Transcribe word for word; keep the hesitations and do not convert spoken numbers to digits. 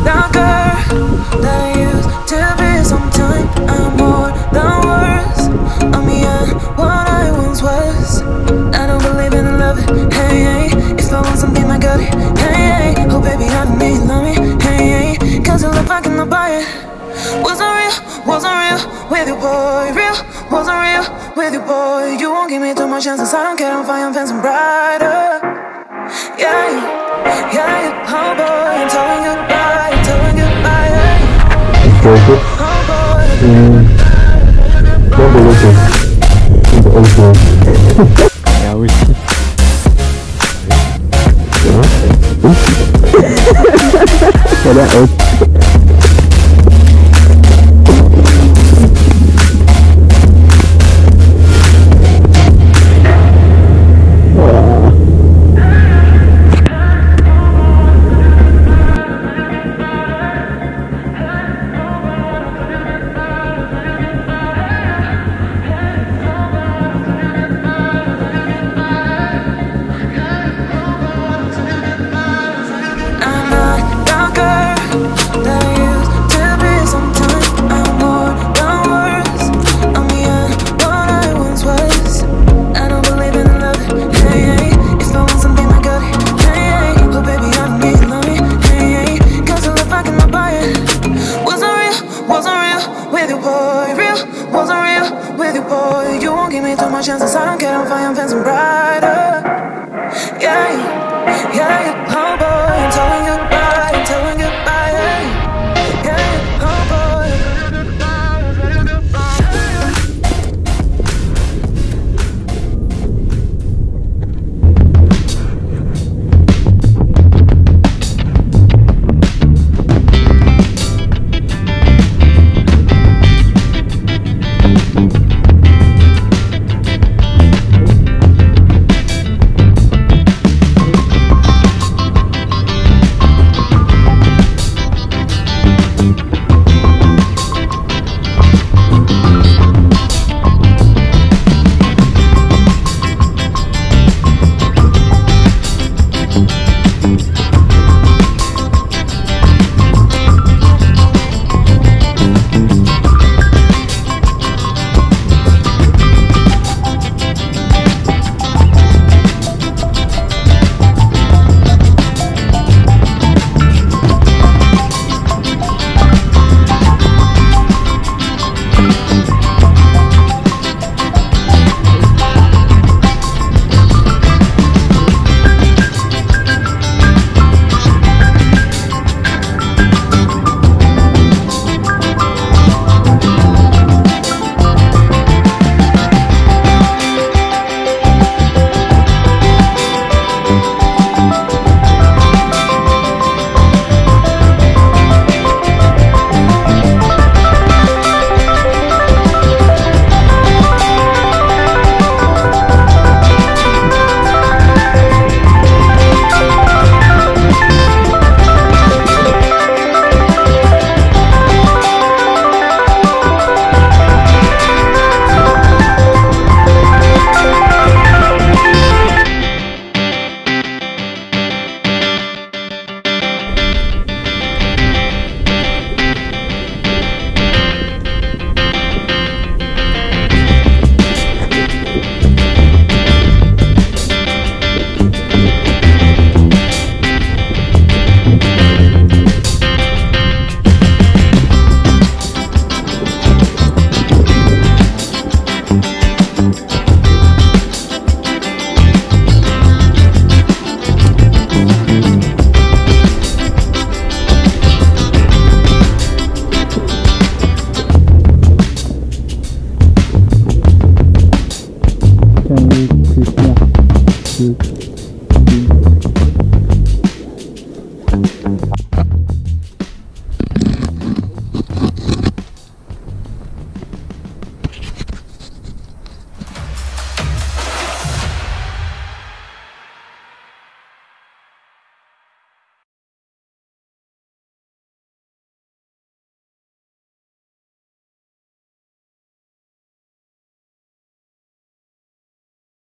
darker than I used to be. Sometimes I'm more than words. I'm beyond what I once was. I don't believe in love. Hey, hey, if I want something I got it. Hey, hey, oh baby, I don't need love me. Hey, hey, cause I look like I cannot buy it. Wasn't real, wasn't real with you, boy. Real, wasn't real with you, boy. You won't give me too much chances. I don't care, I'm fine, I'm fancy brighter. Yeah, yeah, yeah, oh boy, I'm telling goodbye, I'm telling goodbye. Joker. Oh boy. Don't believe it. It's okay. Ja, oui. Ja, der auch. Chances I don't care, I'm fine, I'm fancy bright.